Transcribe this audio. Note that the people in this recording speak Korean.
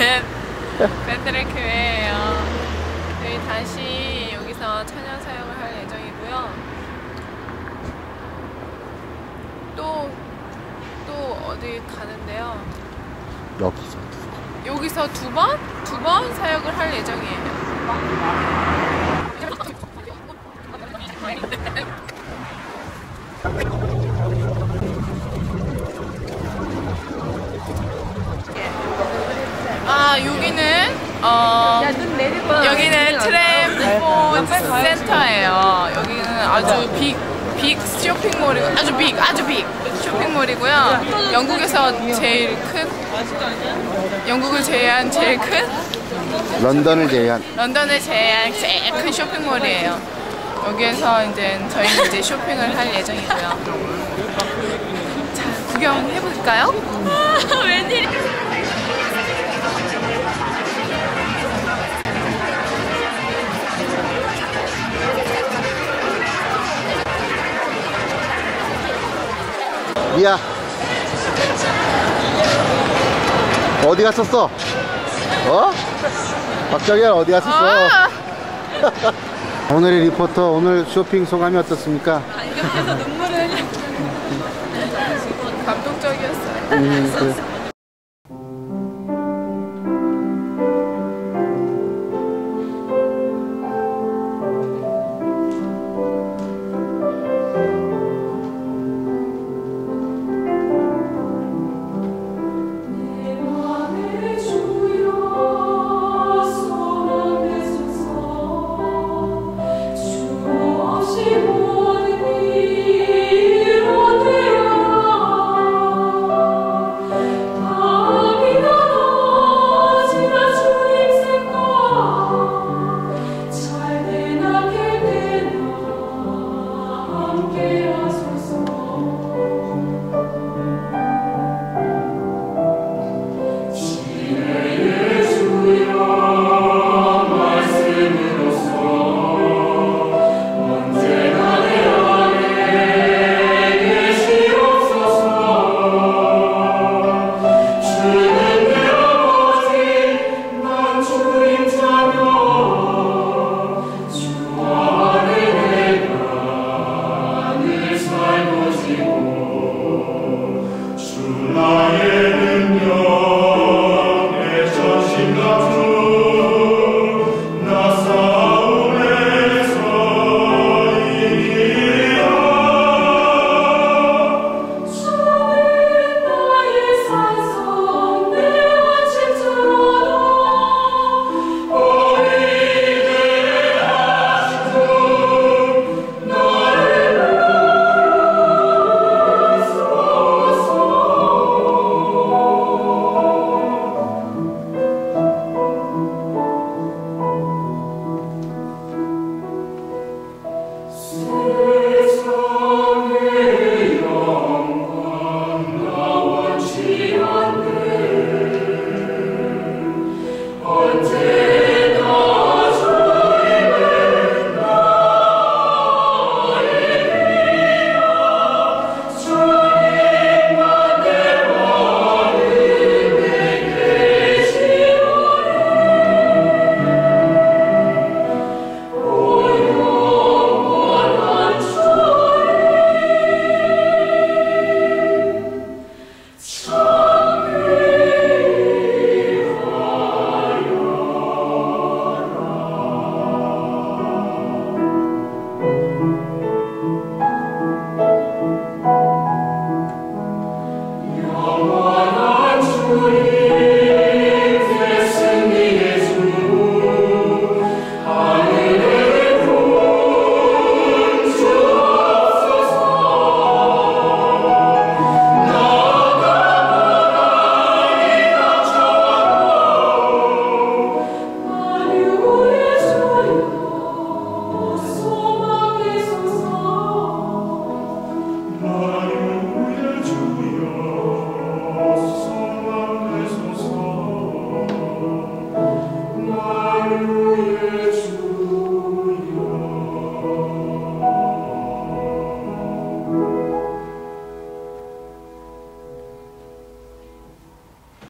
밴드를 교회예요. 저희 다시 여기서 찬양 사역을 할 예정이고요. 또 어디 가는데요. 여기서 두 번 사역을 할 예정이에요. 여기는 트램폰 센터예요. 여기는 아주 빅 쇼핑몰이고 아주 빅 쇼핑몰이고요. 영국을 제외한 제일 큰 런던을 제외한 제일 큰 쇼핑몰이에요. 여기에서 저희는 이제 쇼핑을 할 예정이고요. 자, 구경해 볼까요? 웬일? 미야, 어디 갔었어? 박정현 어디 갔었어? 오늘의 리포터, 오늘 쇼핑 소감이 어떻습니까? 안경에서 눈물을 감동적이었어요. 그래.